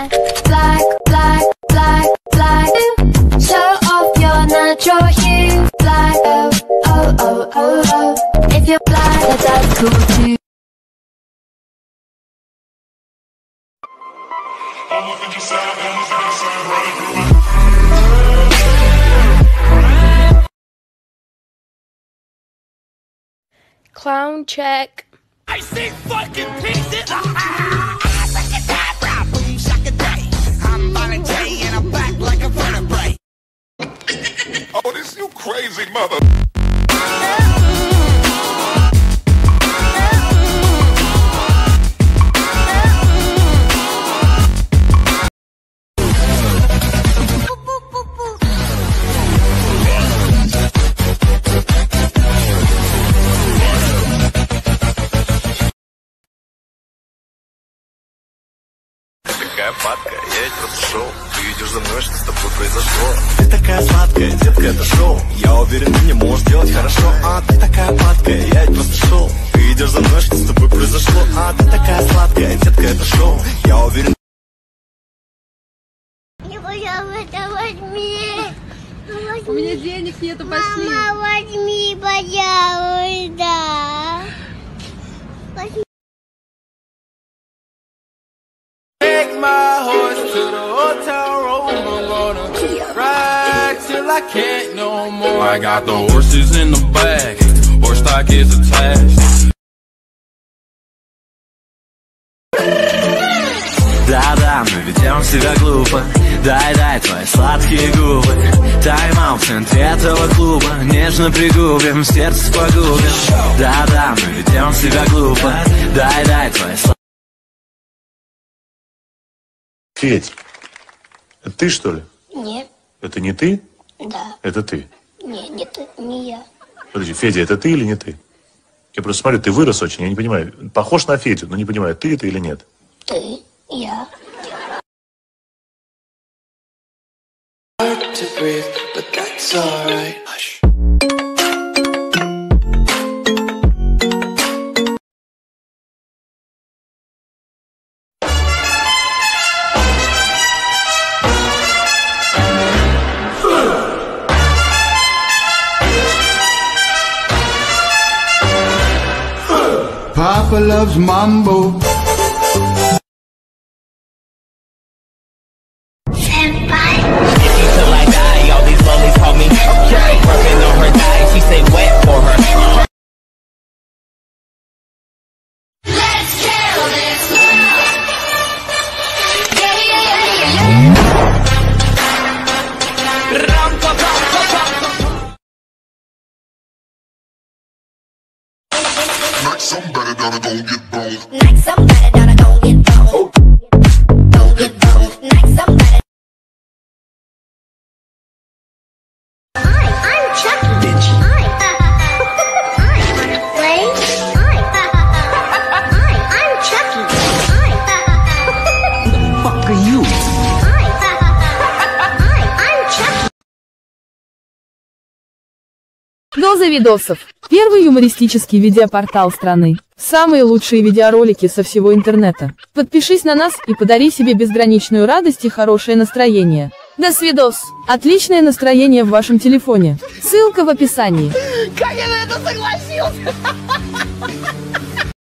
black, black, black, black, black. Show off your natural hue. Black, oh, oh, oh, oh, oh. If you're black, that's cool too. Clown check. I see fucking pieces. I'm Volunteer and I'm back like a vertebrae. Oh, this you crazy mother. Такая падкая, я ведь просто шоу. Ты идешь за мной, что с тобой произошло? Ты такая сладкая, детка, это шоу. Я уверен, ты не можешь делать хорошо. А ты такая падкая, я ведь просто шоу. Ты идешь за мной, что с тобой произошло? А ты такая сладкая, детка, это шоу. Я уверен. Не пожалуйста, возьми. У меня денег нету, пошли. Мама, возьми, пожалуйста. Возьми. Take my horse to the old town road. I'm gonna ride till I can't no more. I got the horses in the back. Horse stock is attached. Да-да, мы ведем себя глупо. Дай-дай твои сладкие губы. Тайм-аут в центре этого клуба. Нежно пригубим, сердце погубим. Да-да, мы ведем себя глупо. Дай-дай твои сладкие. Федь, это ты, что ли? Нет. Это не ты? Да. Это ты. Не я. Подожди, Федя, это ты или не ты? Я просто смотрю, ты вырос очень, я не понимаю. Похож на Федю, но не понимаю, ты это или нет. Ты, я. Hard to breathe, but that's alright. Hush. Papa loves mambo. Senpai. Till I die, all these lollies call me okay. Working on her die, she say wet for her. Let's kill this world. Yeah, yeah, yeah, yeah, Like somebody gotta go get boned. Like somebody gotta go get boned. Go get boned. Like somebody. Hi, I'm Chucky. Bitch. Hi. Hi, wanna play? Hi. Hi, I'm Chucky. Hi. Who the fuck are you? Hi. Hi, I'm Chucky. Доза видосов. Первый юмористический видеопортал страны. Самые лучшие видеоролики со всего интернета. Подпишись на нас и подари себе безграничную радость и хорошее настроение. До свидос. Отличное настроение в вашем телефоне. Ссылка в описании. Как я на это согласился?